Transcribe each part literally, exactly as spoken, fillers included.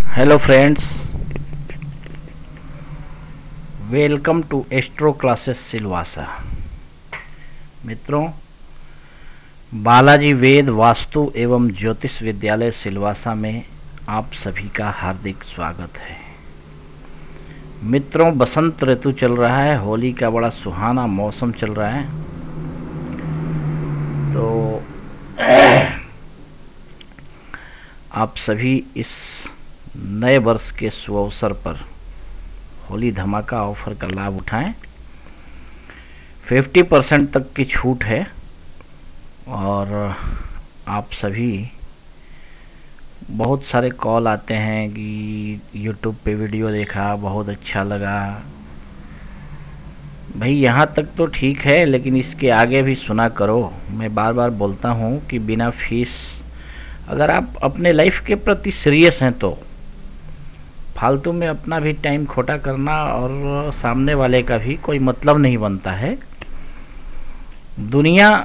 Hello friends, welcome to astro classes Silvassa. मित्रों, बालाजी वेद वास्तु एवं ज्योतिष विद्यालय सिलवासा में आप सभी का हार्दिक स्वागत है। मित्रों, बसंत ऋतु चल रहा है, होली का बड़ा सुहाना मौसम चल रहा है। तो आप सभी इस नए वर्ष के शुभ अवसर पर होली धमाका ऑफर का लाभ उठाएं। पचास परसेंट तक की छूट है और आप सभी, बहुत सारे कॉल आते हैं कि यूट्यूब पे वीडियो देखा, बहुत अच्छा लगा। भाई यहाँ तक तो ठीक है, लेकिन इसके आगे भी सुना करो। मैं बार बार बोलता हूँ कि बिना फीस, अगर आप अपने लाइफ के प्रति सीरियस हैं तो फालतू में अपना भी टाइम खोटा करना और सामने वाले का भी कोई मतलब नहीं बनता है। दुनिया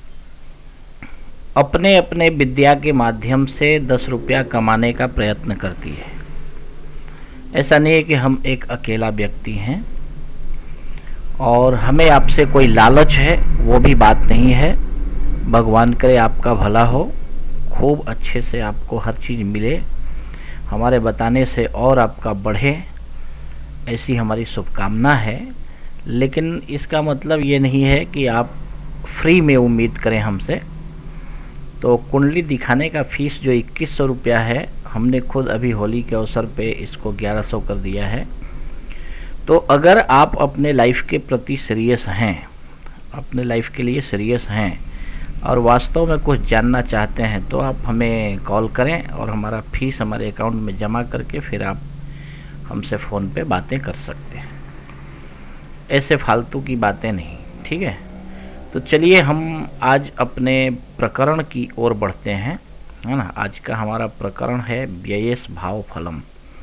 अपने अपने विद्या के माध्यम से दस रुपया कमाने का प्रयत्न करती है। ऐसा नहीं है कि हम एक अकेला व्यक्ति हैं और हमें आपसे कोई लालच है, वो भी बात नहीं है। भगवान करे आपका भला हो, खूब अच्छे से आपको हर चीज़ मिले, हमारे बताने से और आपका बढ़े, ऐसी हमारी शुभकामना है। लेकिन इसका मतलब ये नहीं है कि आप फ्री में उम्मीद करें हमसे। तो कुंडली दिखाने का फीस जो इक्कीस सौ रुपया है, हमने खुद अभी होली के अवसर पे इसको ग्यारह सौ कर दिया है। तो अगर आप अपने लाइफ के प्रति सीरियस हैं, अपने लाइफ के लिए सीरियस हैं और वास्तव में कुछ जानना चाहते हैं, तो आप हमें कॉल करें और हमारा फीस हमारे अकाउंट में जमा करके फिर आप हमसे फ़ोन पे बातें कर सकते हैं। ऐसे फालतू की बातें नहीं, ठीक है। तो चलिए हम आज अपने प्रकरण की ओर बढ़ते हैं, है ना। आज का हमारा प्रकरण है व्ययेश भाव फलम।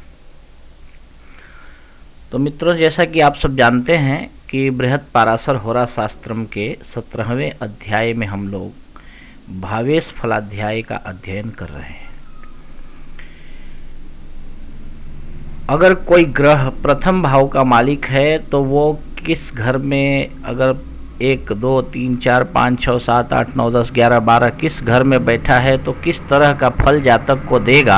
तो मित्रों, जैसा कि आप सब जानते हैं कि बृहद पाराशर होरा शास्त्रम के सत्रहवें अध्याय में हम लोग भावेश फलाध्याय का अध्ययन कर रहे हैं। अगर कोई ग्रह प्रथम भाव का मालिक है तो वो किस घर में, अगर एक दो तीन चार पाँच छः सात आठ नौ दस ग्यारह बारह किस घर में बैठा है तो किस तरह का फल जातक को देगा,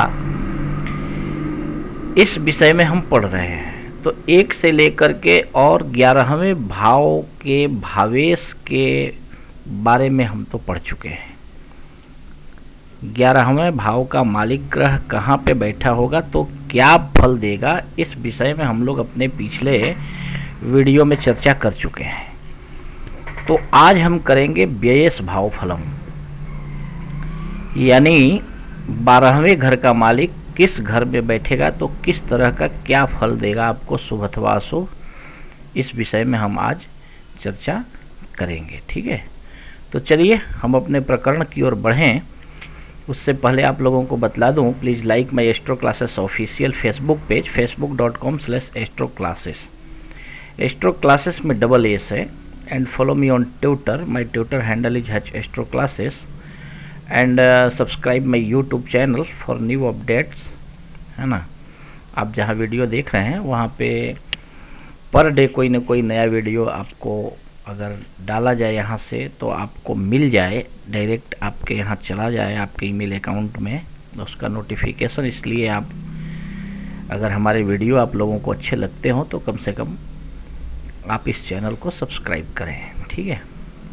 इस विषय में हम पढ़ रहे हैं। तो एक से लेकर के और ग्यारहवें भाव के भावेश के बारे में हम तो पढ़ चुके हैं। ग्यारहवें भाव का मालिक ग्रह कहाँ पे बैठा होगा तो क्या फल देगा, इस विषय में हम लोग अपने पिछले वीडियो में चर्चा कर चुके हैं। तो आज हम करेंगे व्ययेश भाव फलम, यानी बारहवें घर का मालिक किस घर में बैठेगा तो किस तरह का क्या फल देगा आपको, शुभ अथवा अशुभ, इस विषय में हम आज चर्चा करेंगे, ठीक है। तो चलिए हम अपने प्रकरण की ओर बढ़ें। उससे पहले आप लोगों को बतला दूं, please like my astro classes official Facebook page, Facebook dot com slash astro classes. Astro classes में डबल एस है। And follow me on Twitter, my Twitter handle is hutch astro classes. And subscribe my YouTube channel for new updates, है ना। आप जहाँ video देख रहे हैं वहाँ पे पर डे कोई ना कोई नया वीडियो आपको अगर डाला जाए यहाँ से तो आपको मिल जाए, डायरेक्ट आपके यहाँ चला जाए आपके ईमेल अकाउंट में उसका नोटिफिकेशन। इसलिए आप, अगर हमारे वीडियो आप लोगों को अच्छे लगते हो तो कम से कम आप इस चैनल को सब्सक्राइब करें, ठीक है।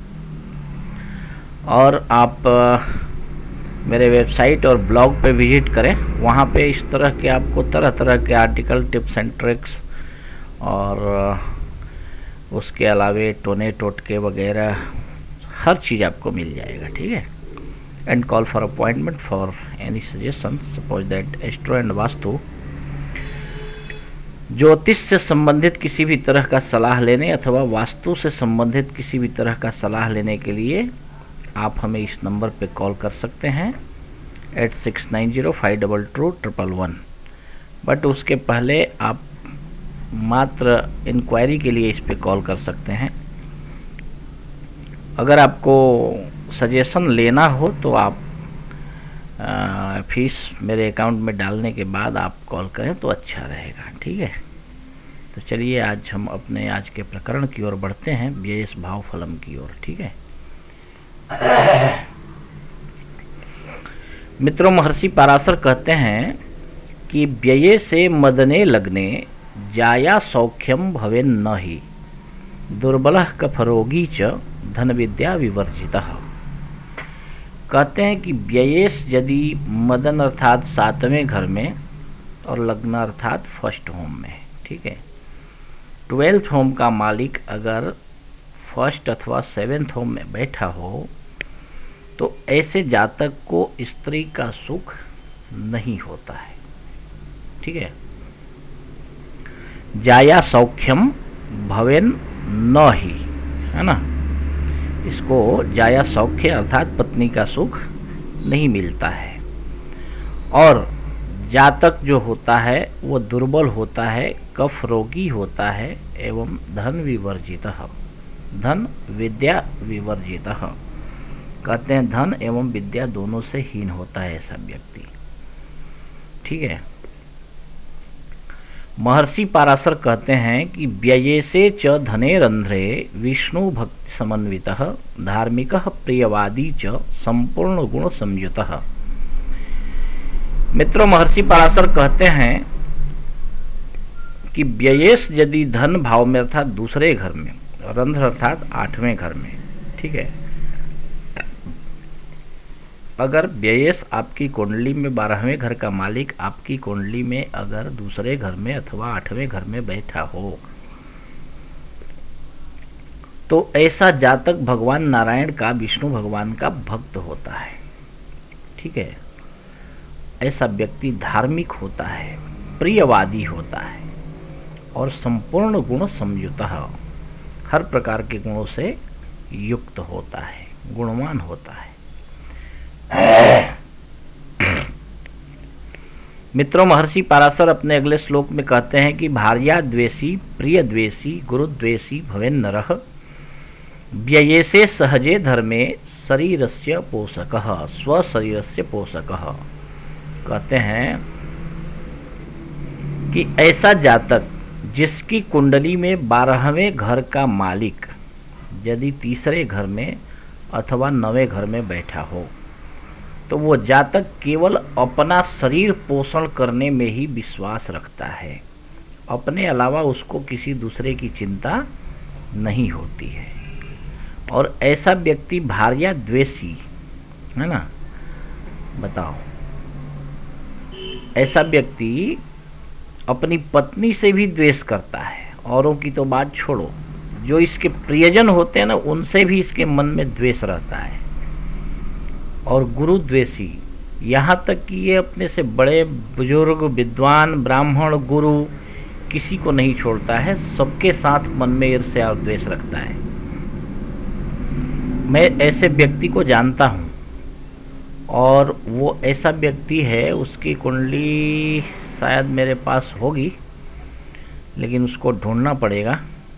और आप मेरे वेबसाइट और ब्लॉग पे विजिट करें, वहाँ पे इस तरह के आपको तरह तरह के आर्टिकल, टिप्स एंड ट्रिक्स और उसके अलावे टोने टोटके वगैरह हर चीज़ आपको मिल जाएगा, ठीक है। And call for appointment for any suggestion, suppose that astro and vastu, ज्योतिष से संबंधित किसी भी तरह का सलाह लेने अथवा वास्तु से संबंधित किसी भी तरह का सलाह लेने के लिए आप हमें इस नंबर पे कॉल कर सकते हैं, eight six nine zero five double two triple one. But उसके पहले आप मात्र इंक्वायरी के लिए इस पे कॉल कर सकते हैं। अगर आपको सजेशन लेना हो तो आप फीस मेरे अकाउंट में डालने के बाद आप कॉल करें तो अच्छा रहेगा, ठीक है। तो चलिए आज हम अपने आज के प्रकरण की ओर बढ़ते हैं, व्ययेस भाव फलम की ओर, ठीक है। मित्रों, महर्षि पराशर कहते हैं कि व्यये से मदने लगने जाया सौख्यम भवेन न ही दुर्बलः कफरोगी च धन विद्या विवर्जितः। कहते हैं कि व्ययेश यदि मदन अर्थात सातवें घर में और लग्न अर्थात फर्स्ट होम में, ठीक है, ट्वेल्थ होम का मालिक अगर फर्स्ट अथवा सेवेंथ होम में बैठा हो तो ऐसे जातक को स्त्री का सुख नहीं होता है, ठीक है। जाया सौख्यम भवेन न ही, है ना, इसको जाया सौख्य अर्थात पत्नी का सुख नहीं मिलता है। और जातक जो होता है वो दुर्बल होता है, कफ रोगी होता है एवं धन विवर्जितः, धन विद्या विवर्जितः। कहते हैं धन एवं विद्या दोनों से हीन होता है ऐसा व्यक्ति, ठीक है। महर्षि पराशर कहते हैं कि व्ययेसे च धने रंध्रे विष्णु भक्ति समन्वितः धार्मिकः प्रियवादी च संपूर्ण गुण संयुतः। मित्रों, महर्षि पराशर कहते हैं कि व्ययेश यदि धन भाव में अर्थात दूसरे घर में, रंध्र अर्थात आठवें घर में, ठीक है, अगर व्ययेश आपकी कुंडली में बारहवें घर का मालिक आपकी कुंडली में अगर दूसरे घर में अथवा आठवें घर में बैठा हो तो ऐसा जातक भगवान नारायण का, विष्णु भगवान का भक्त होता है, ठीक है। ऐसा व्यक्ति धार्मिक होता है, प्रियवादी होता है और संपूर्ण गुण संयुतः, हर प्रकार के गुणों से युक्त होता है, गुणवान होता है। मित्रों, महर्षि पराशर अपने अगले श्लोक में कहते हैं कि भार्या द्वेषी प्रिय द्वेषी गुरु द्वेषी भवेन नरः व्ययेसे सहजे धर्मे शरीरस्य पोषकः स्वशरीरस्य पोषकः। कहते हैं कि ऐसा जातक जिसकी कुंडली में बारहवें घर का मालिक यदि तीसरे घर में अथवा नवें घर में बैठा हो तो वो जातक केवल अपना शरीर पोषण करने में ही विश्वास रखता है, अपने अलावा उसको किसी दूसरे की चिंता नहीं होती है। और ऐसा व्यक्ति भार्या द्वेषी, है ना, बताओ, ऐसा व्यक्ति अपनी पत्नी से भी द्वेष करता है, औरों की तो बात छोड़ो, जो इसके प्रियजन होते हैं ना उनसे भी इसके मन में द्वेष रहता है। और गुरु द्वेषी, यहाँ तक कि ये अपने से बड़े बुजुर्ग विद्वान ब्राह्मण गुरु किसी को नहीं छोड़ता है, सबके साथ मन में ईर्ष्या और द्वेष रखता है। मैं ऐसे व्यक्ति को जानता हूँ और वो ऐसा व्यक्ति है, उसकी कुंडली शायद मेरे पास होगी लेकिन उसको ढूंढना पड़ेगा,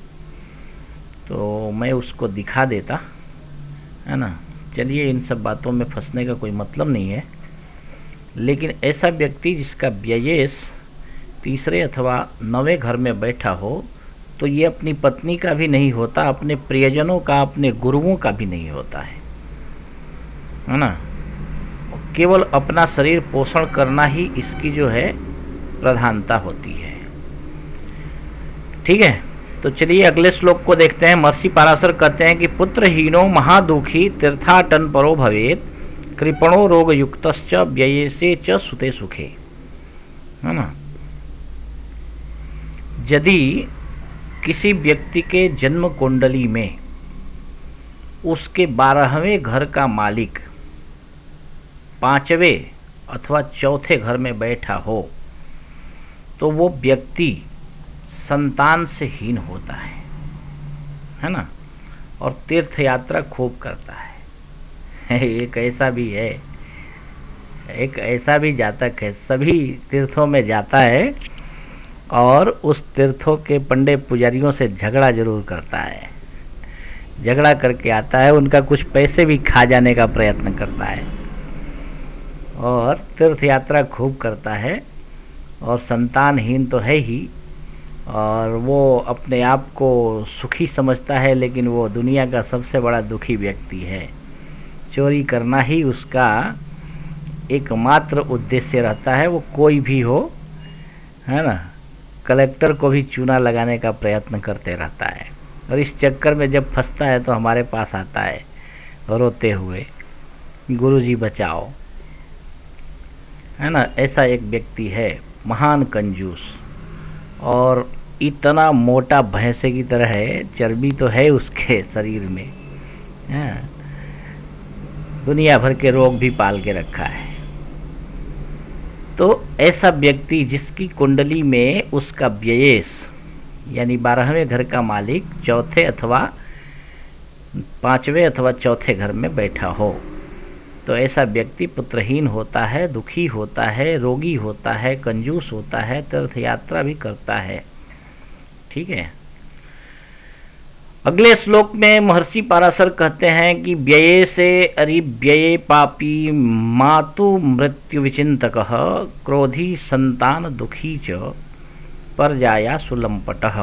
तो मैं उसको दिखा देता, है ना। चलिए, इन सब बातों में फंसने का कोई मतलब नहीं है। लेकिन ऐसा व्यक्ति जिसका व्ययेश तीसरे अथवा नवें घर में बैठा हो तो ये अपनी पत्नी का भी नहीं होता, अपने प्रियजनों का, अपने गुरुओं का भी नहीं होता है, है ना। केवल अपना शरीर पोषण करना ही इसकी जो है प्रधानता होती है, ठीक है। तो चलिए अगले श्लोक को देखते हैं। महर्षि पराशर कहते हैं कि पुत्रहीनो महादुखी तीर्थाटन परो भवेत कृपणो रोग युक्तश्च व्ययेसे च सुते सुखे, है ना। यदि किसी व्यक्ति के जन्म कुंडली में उसके बारहवें घर का मालिक पांचवें अथवा चौथे घर में बैठा हो तो वो व्यक्ति संतान से हीन होता है, है ना, और तीर्थ यात्रा खूब करता है। एक ऐसा भी है, एक ऐसा भी जातक है, सभी तीर्थों में जाता है और उस तीर्थों के पंडे पुजारियों से झगड़ा जरूर करता है, झगड़ा करके आता है, उनका कुछ पैसे भी खा जाने का प्रयत्न करता है। और तीर्थ यात्रा खूब करता है और संतानहीन तो है ही, और वो अपने आप को सुखी समझता है, लेकिन वो दुनिया का सबसे बड़ा दुखी व्यक्ति है। चोरी करना ही उसका एकमात्र उद्देश्य रहता है, वो कोई भी हो, है ना। कलेक्टर को भी चूना लगाने का प्रयत्न करते रहता है, और इस चक्कर में जब फंसता है तो हमारे पास आता है रोते हुए, गुरुजी बचाओ, है ना। ऐसा एक व्यक्ति है, महान कंजूस, और इतना मोटा भैंसे की तरह है, चर्बी तो है उसके शरीर में, है। दुनिया भर के रोग भी पाल के रखा है। तो ऐसा व्यक्ति जिसकी कुंडली में उसका व्ययेश यानी बारहवें घर का मालिक चौथे अथवा पांचवें अथवा चौथे घर में बैठा हो, तो ऐसा व्यक्ति पुत्रहीन होता है, दुखी होता है, रोगी होता है, कंजूस होता है, तीर्थ यात्रा भी करता है। ठीक है। अगले श्लोक में महर्षि पराशर कहते हैं कि व्यये से अरि व्यये पापी मातु मृत्यु विचिंतकः क्रोधी संतान दुखी च परजाया सुलंपटः।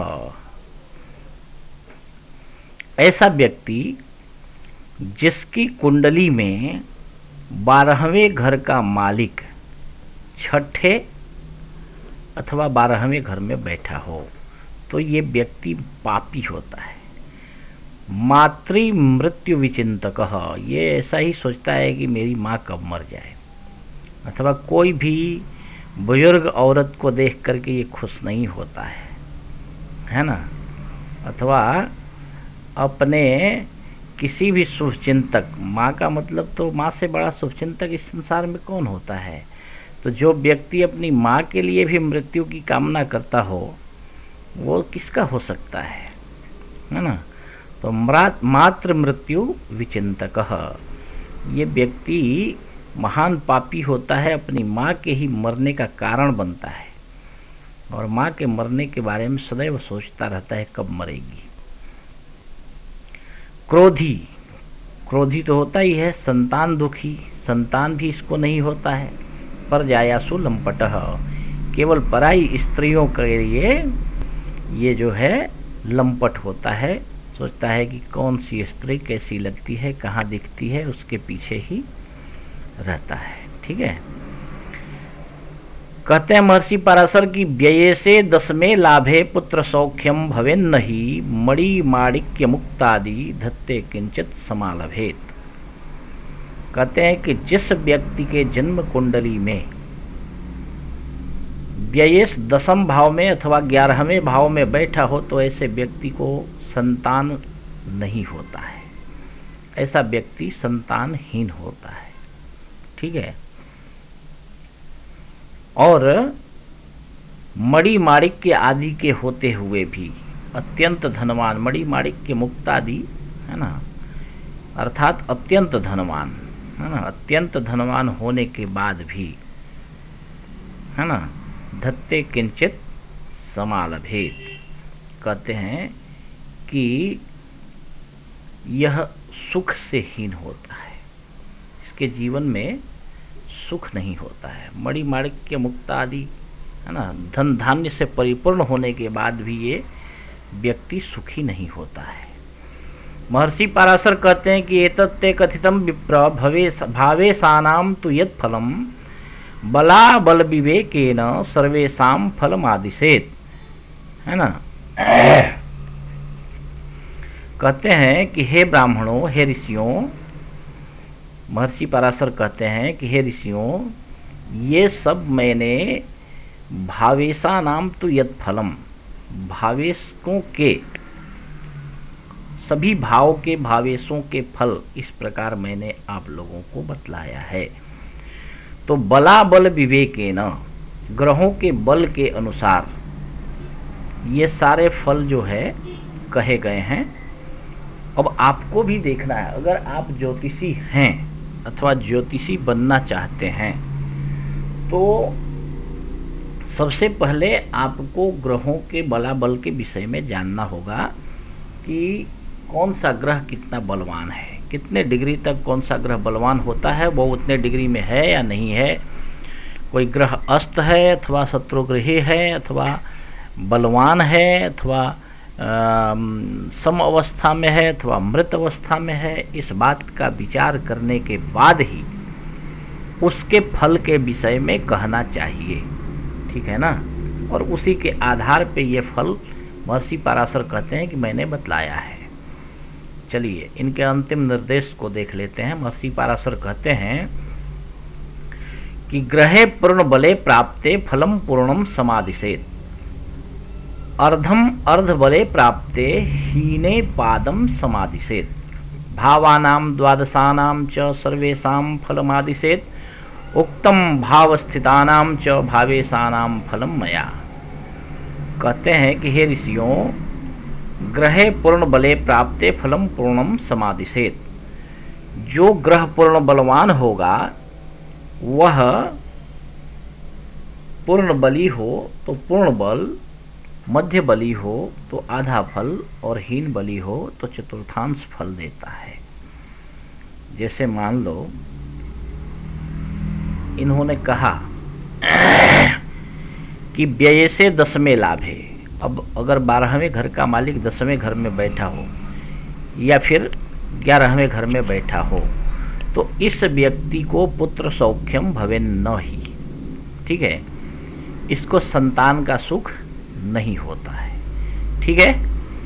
ऐसा व्यक्ति जिसकी कुंडली में बारहवें घर का मालिक छठे अथवा बारहवें घर में बैठा हो, तो ये व्यक्ति पापी होता है। मातृ मृत्यु विचिंतक, ये ऐसा ही सोचता है कि मेरी माँ कब मर जाए, अथवा कोई भी बुजुर्ग औरत को देख करके ये खुश नहीं होता है, है ना। अथवा अपने किसी भी शुभचिंतक, माँ का मतलब तो माँ से बड़ा शुभचिंतक इस संसार में कौन होता है। तो जो व्यक्ति अपनी माँ के लिए भी मृत्यु की कामना करता हो, वो किसका हो सकता है, है ना। तो मातृ मृत्यु विचिंतक, ये व्यक्ति महान पापी होता है, अपनी माँ के ही मरने का कारण बनता है, और माँ के मरने के बारे में सदैव सोचता रहता है कब मरेगी। क्रोधी, क्रोधी तो होता ही है। संतान दुखी, संतान भी इसको नहीं होता है। पर जायासु लंपटः, केवल पराई स्त्रियों के लिए ये जो है लंपट होता है, सोचता है कि कौन सी स्त्री कैसी लगती है, कहाँ दिखती है, उसके पीछे ही रहता है। ठीक है। कहते हैं महर्षि पराशर की व्यये से दसवें लाभे पुत्र सौख्यम भवेन नहीं मणि माणिक्य मुक्तादि धत्ते किंचित समालभेत। कहते हैं कि जिस व्यक्ति के जन्म कुंडली में व्ययेश दसम भाव में अथवा ग्यारहवें भाव में बैठा हो, तो ऐसे व्यक्ति को संतान नहीं होता है, ऐसा व्यक्ति संतानहीन होता है। ठीक है। और मणि माणिक्य आदि के होते हुए भी अत्यंत धनवान, मणि माणिक्य मुक्तादि, है ना, अर्थात अत्यंत धनवान, है ना, अत्यंत धनवान होने के बाद भी, है ना, धत्ते किंचित समालभेत। कहते हैं कि यह सुख से हीन होता है, इसके जीवन में सुख नहीं होता है। मणि माणिक्य मुक्ता आदि, है ना, धन धान्य से परिपूर्ण होने के बाद भी ये व्यक्ति सुखी नहीं होता है। महर्षि पराशर कहते हैं कि एतत्ते कथितम विप्र भवे भावेशानाम तु यत् फलम बला बल विवेकेन सर्वेषां फलमादिशेत, है ना। कहते हैं कि हे ब्राह्मणों, हे ऋषियों, महर्षि पराशर कहते हैं कि हे ऋषियों, ये सब मैंने भावेशा नाम तो यद फलम, भावेशों के, सभी भाव के भावेशों के फल इस प्रकार मैंने आप लोगों को बतलाया है। तो बला बल विवेकेन, ग्रहों के बल के अनुसार ये सारे फल जो है कहे गए हैं। अब आपको भी देखना है, अगर आप ज्योतिषी हैं अथवा ज्योतिषी बनना चाहते हैं, तो सबसे पहले आपको ग्रहों के बलाबल के विषय में जानना होगा कि कौन सा ग्रह कितना बलवान है, कितने डिग्री तक कौन सा ग्रह बलवान होता है, वो उतने डिग्री में है या नहीं है। कोई ग्रह अस्त है अथवा शत्रुग्रही है अथवा बलवान है अथवा सम अवस्था में है अथवा मृत अवस्था में है, इस बात का विचार करने के बाद ही उसके फल के विषय में कहना चाहिए, ठीक है ना। और उसी के आधार पे ये फल महर्षि पराशर कहते हैं कि मैंने बतलाया है। चलिए इनके अंतिम निर्देश को देख लेते हैं। महर्षि पराशर कहते हैं कि ग्रहे पूर्ण बले प्राप्ते फलम पूर्णम समादिशेत, अर्धम अर्ध बले प्राप्ते हीने पादम समादिशेत, भावानाम द्वादशानाम च सर्वेषां फलमादिशेत, उक्तम भाव स्थितानाम च भावेशानाम फलम मया। कहते हैं कि हे ऋषियों, ग्रहे पूर्ण बले प्राप्ते फलम पूर्णम समादिशेत, जो ग्रह पूर्ण बलवान होगा वह पूर्ण बली हो तो पूर्ण बल, मध्य बली हो तो आधा फल और हीन बली हो तो चतुर्थांश फल देता है। जैसे मान लो इन्होंने कहा कि व्यय से दसवें लाभ है। अब अगर बारहवें घर का मालिक दसवें घर में बैठा हो या फिर ग्यारहवें घर में बैठा हो तो इस व्यक्ति को पुत्र सौख्यम भवेन न ही, ठीक है, इसको संतान का सुख नहीं होता है, ठीक है।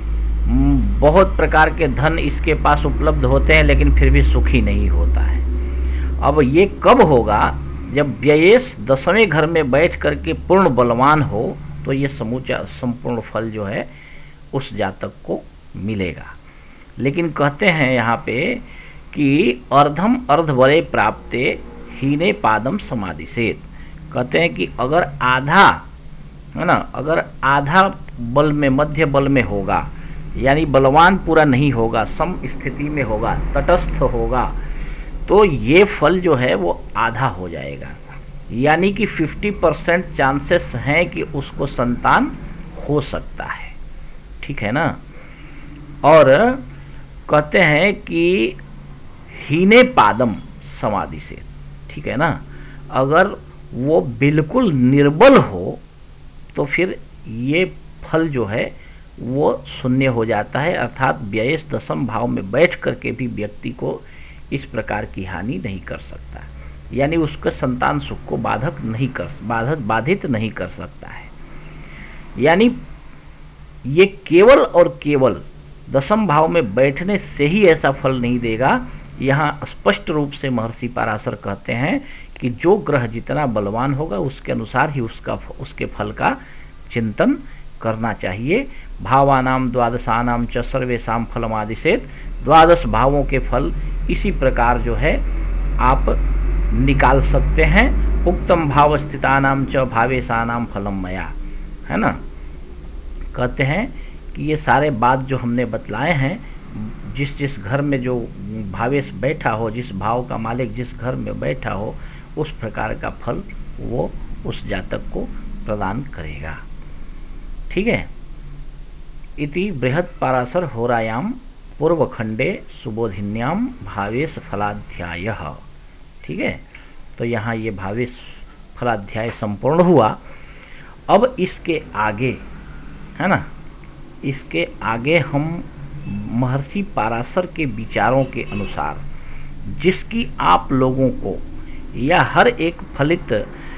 बहुत प्रकार के धन इसके पास उपलब्ध होते हैं लेकिन फिर भी सुखी नहीं होता है। अब ये कब होगा? जब व्ययेश दसवें घर में बैठ करके पूर्ण बलवान हो तो ये समूचा संपूर्ण फल जो है उस जातक को मिलेगा। लेकिन कहते हैं यहाँ पे कि अर्धम अर्ध बले प्राप्ते हीने पादम समादिशेत, कहते हैं कि अगर आधा है ना, अगर आधा बल में, मध्य बल में होगा, यानी बलवान पूरा नहीं होगा, सम स्थिति में होगा, तटस्थ होगा, तो ये फल जो है वो आधा हो जाएगा। यानी कि पचास परसेंट चांसेस हैं कि उसको संतान हो सकता है, ठीक है ना। और कहते हैं कि हीने पादम समाधि से, ठीक है ना, अगर वो बिल्कुल निर्बल हो तो फिर ये फल जो है वो शून्य हो जाता है, अर्थात व्ययेश दशम भाव में बैठ करके भी व्यक्ति को इस प्रकार की हानि नहीं कर सकता, यानी उसका संतान सुख को बाधक नहीं कर बाधक बाधित नहीं कर सकता है। यानी ये केवल और केवल दशम भाव में बैठने से ही ऐसा फल नहीं देगा। यहाँ स्पष्ट रूप से महर्षि पराशर कहते हैं कि जो ग्रह जितना बलवान होगा उसके अनुसार ही उसका उसके फल का चिंतन करना चाहिए। भावानाम द्वादशानाम च सर्वेषां फलमादिशेत, द्वादश भावों के फल इसी प्रकार जो है आप निकाल सकते हैं। उक्तम भाव स्थितानाम च भावेशानाम फलम मया, है ना। कहते हैं कि ये सारे बात जो हमने बतलाए हैं, जिस जिस घर में जो भावेश बैठा हो, जिस भाव का मालिक जिस घर में बैठा हो, उस प्रकार का फल वो उस जातक को प्रदान करेगा, ठीक है। इति बृहत् पराशर होरायाम पूर्वखंडे सुबोधिन्याम भावेश फलाध्यायः, ठीक है। तो यहाँ ये भावेश फलाध्याय संपूर्ण हुआ। अब इसके आगे, है ना, इसके आगे हम महर्षि पराशर के विचारों के अनुसार, जिसकी आप लोगों को या हर एक फलित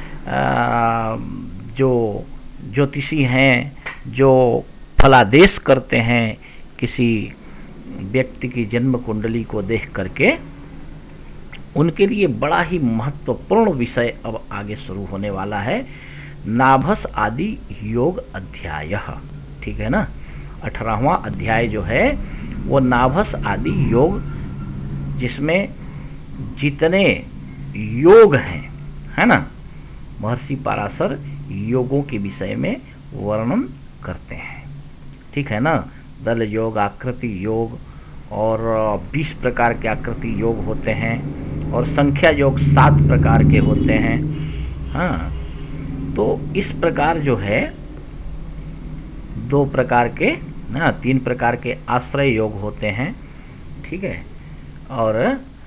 जो ज्योतिषी हैं, जो फलादेश करते हैं किसी व्यक्ति की जन्म कुंडली को देख करके, उनके लिए बड़ा ही महत्वपूर्ण विषय अब आगे शुरू होने वाला है, नाभस आदि योग अध्याय, ठीक है ना। अठारहवां अध्याय जो है वो नाभस आदि योग, जिसमें जितने योग हैं, है ना, महर्षि पराशर योगों के विषय में वर्णन करते हैं, ठीक है ना। दल योग, आकृति योग और बीस प्रकार के आकृति योग होते हैं और संख्या योग सात प्रकार के होते हैं। हाँ, तो इस प्रकार जो है दो प्रकार के, हाँ, तीन प्रकार के आश्रय योग होते हैं, ठीक है। और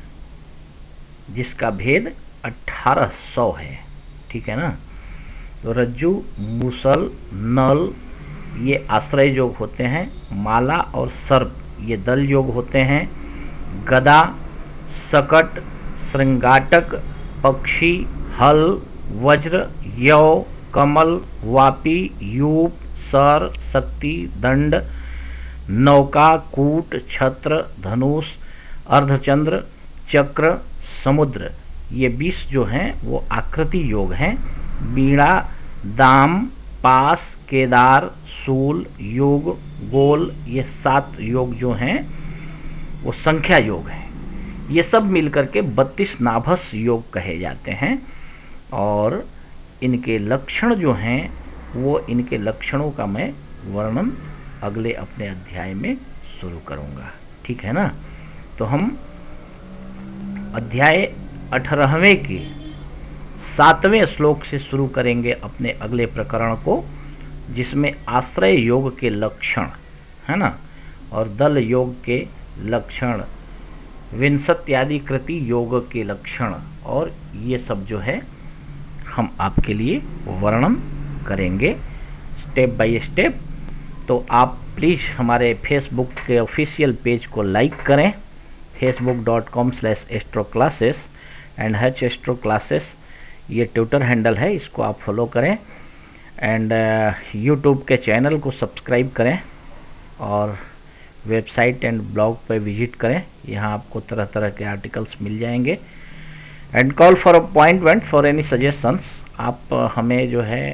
जिसका भेद अठारह सौ है। ठीक है ना। तो रज्जु, मूसल, नल ये आश्रय योग होते हैं। माला और सर्प ये दल योग होते हैं। गदा, सकट, श्रृंगाटक, पक्षी, हल, वज्र, यव, कमल, वापी, यूप, सर, शक्ति, दंड, नौका, कूट, छत्र, धनुष, अर्धचंद्र, चक्र, समुद्र ये बीस जो हैं वो आकृति योग हैं। बीड़ा, दाम, पास, केदार, शूल, योग, गोल ये सात योग जो हैं वो संख्या योग हैं। ये सब मिलकर के बत्तीस नाभस योग कहे जाते हैं। और इनके लक्षण जो हैं वो इनके लक्षणों का मैं वर्णन अगले अपने अध्याय में शुरू करूँगा। ठीक है ना। तो हम अध्याय अठारहवें के सातवें श्लोक से शुरू करेंगे अपने अगले प्रकरण को, जिसमें आश्रय योग के लक्षण है ना, और दल योग के लक्षण, विंशत्यादि कृति योग के लक्षण, और ये सब जो है हम आपके लिए वर्णन करेंगे स्टेप बाय स्टेप। तो आप प्लीज़ हमारे फेसबुक के ऑफिशियल पेज को लाइक करें, Facebook dot com slash astro classes and hutch astro classes ये ट्विटर हैंडल है, इसको आप फॉलो करें। एंड यूट्यूब के चैनल को सब्सक्राइब करें और वेबसाइट एंड ब्लॉग पर विजिट करें, यहाँ आपको तरह तरह के आर्टिकल्स मिल जाएंगे। And call for appointment for any suggestions. आप हमें जो है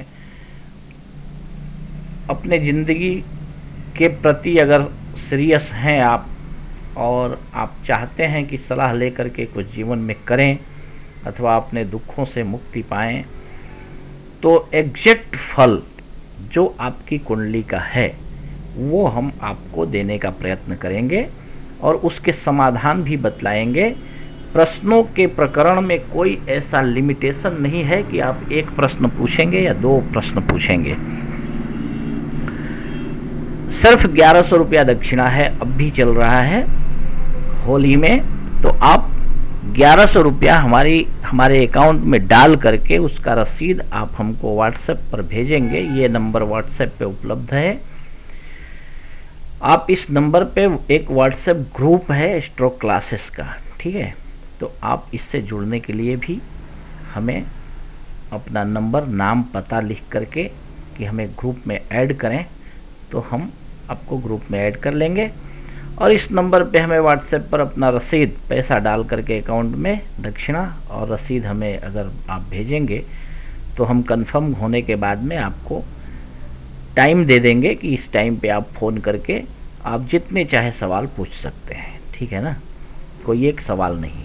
अपने ज़िंदगी के प्रति अगर सीरियस हैं आप और आप चाहते हैं कि सलाह लेकर के कुछ जीवन में करें अथवा अपने दुखों से मुक्ति पाएं, तो एग्जैक्ट फल जो आपकी कुंडली का है वो हम आपको देने का प्रयत्न करेंगे और उसके समाधान भी बतलाएंगे। प्रश्नों के प्रकरण में कोई ऐसा लिमिटेशन नहीं है कि आप एक प्रश्न पूछेंगे या दो प्रश्न पूछेंगे। सिर्फ ग्यारह सौ रुपया दक्षिणा है, अब भी चल रहा है होली में। तो आप ग्यारह सौ रुपया हमारी हमारे अकाउंट में डाल करके उसका रसीद आप हमको व्हाट्सएप पर भेजेंगे। ये नंबर व्हाट्सएप पे उपलब्ध है। आप इस नंबर पे एक व्हाट्सएप ग्रुप है एस्ट्रो क्लासेस का, ठीक है। तो आप इससे जुड़ने के लिए भी हमें अपना नंबर, नाम, पता लिख करके कि हमें ग्रुप में ऐड करें, तो हम आपको ग्रुप में ऐड कर लेंगे। और इस नंबर पे हमें व्हाट्सएप पर अपना रसीद, पैसा डाल करके अकाउंट में दक्षिणा और रसीद हमें अगर आप भेजेंगे तो हम कंफर्म होने के बाद में आपको टाइम दे देंगे कि इस टाइम पे आप फ़ोन करके आप जितने चाहे सवाल पूछ सकते हैं। ठीक है ना, कोई एक सवाल नहीं।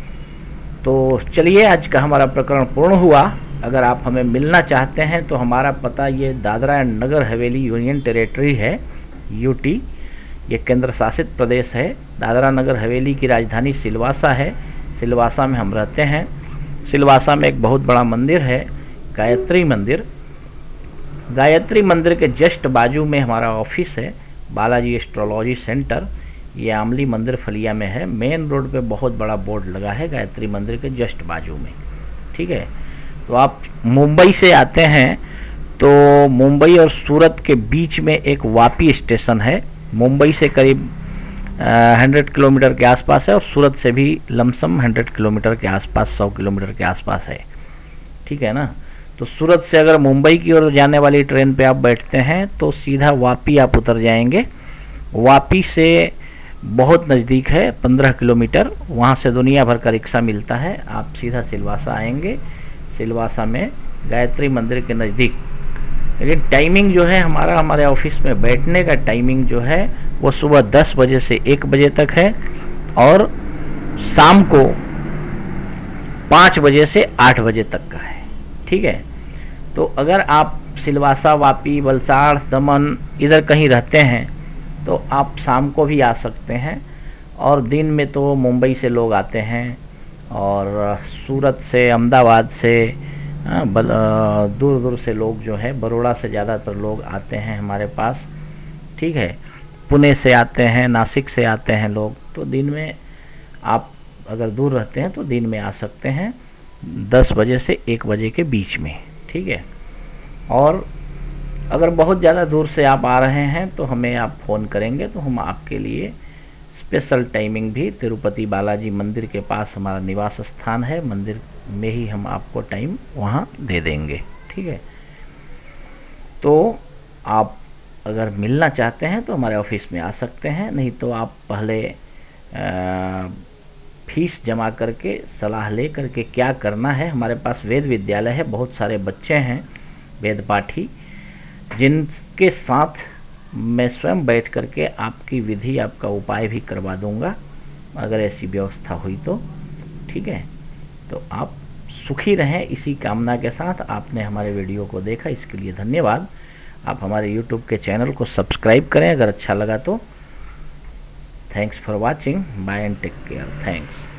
तो चलिए, आज का हमारा प्रकरण पूर्ण हुआ। अगर आप हमें मिलना चाहते हैं तो हमारा पता ये Dadra and Nagar Haveli union territory है, यूटी, ये केंद्र शासित प्रदेश है। दादरा नगर हवेली की राजधानी सिलवासा है। सिलवासा में हम रहते हैं। सिलवासा में एक बहुत बड़ा मंदिर है, गायत्री मंदिर। गायत्री मंदिर के जस्ट बाजू में हमारा ऑफिस है, बालाजी एस्ट्रोलॉजी सेंटर। ये आमली मंदिर फलिया में है। मेन रोड पे बहुत बड़ा बोर्ड लगा है गायत्री मंदिर के जस्ट बाजू में। ठीक है। तो आप मुंबई से आते हैं तो मुंबई और सूरत के बीच में एक वापी स्टेशन है। मुंबई से करीब हंड्रेड किलोमीटर के आसपास है और सूरत से भी लमसम हंड्रेड किलोमीटर के आसपास, सौ किलोमीटर के आसपास है। ठीक है ना। तो सूरत से अगर मुंबई की ओर जाने वाली ट्रेन पे आप बैठते हैं तो सीधा वापी आप उतर जाएंगे। वापी से बहुत नज़दीक है, पंद्रह किलोमीटर। वहाँ से दुनिया भर का रिक्शा मिलता है। आप सीधा सिलवासा आएंगे। सिलवासा में गायत्री मंदिर के नज़दीक। लेकिन टाइमिंग जो है हमारा, हमारे ऑफिस में बैठने का टाइमिंग जो है वो सुबह दस बजे से एक बजे तक है और शाम को पाँच बजे से आठ बजे तक का है। ठीक है। तो अगर आप सिलवासा, वापी, वलसाड़, दमन इधर कहीं रहते हैं तो आप शाम को भी आ सकते हैं। और दिन में तो मुंबई से लोग आते हैं और सूरत से, अहमदाबाद से, दूर दूर से लोग जो है, बड़ौदा से ज़्यादातर लोग आते हैं हमारे पास। ठीक है। पुणे से आते हैं, नासिक से आते हैं लोग। तो दिन में आप अगर दूर रहते हैं तो दिन में आ सकते हैं दस बजे से एक बजे के बीच में, ठीक है। और अगर बहुत ज़्यादा दूर से आप आ रहे हैं तो हमें आप फ़ोन करेंगे तो हम आपके लिए स्पेशल टाइमिंग भी, तिरुपति बालाजी मंदिर के पास हमारा निवास स्थान है, मंदिर में ही हम आपको टाइम वहाँ दे देंगे, ठीक है। तो आप अगर मिलना चाहते हैं तो हमारे ऑफिस में आ सकते हैं, नहीं तो आप पहले आ, फीस जमा करके सलाह ले करके क्या करना है। हमारे पास वेद विद्यालय है, बहुत सारे बच्चे हैं वेद पाठी, जिनके साथ मैं स्वयं बैठ करके आपकी विधि, आपका उपाय भी करवा दूंगा अगर ऐसी व्यवस्था हुई तो, ठीक है। तो आप सुखी रहें, इसी कामना के साथ आपने हमारे वीडियो को देखा, इसके लिए धन्यवाद। आप हमारे यूट्यूब के चैनल को सब्सक्राइब करें अगर अच्छा लगा तो। Thanks for watching, bye and take care, thanks.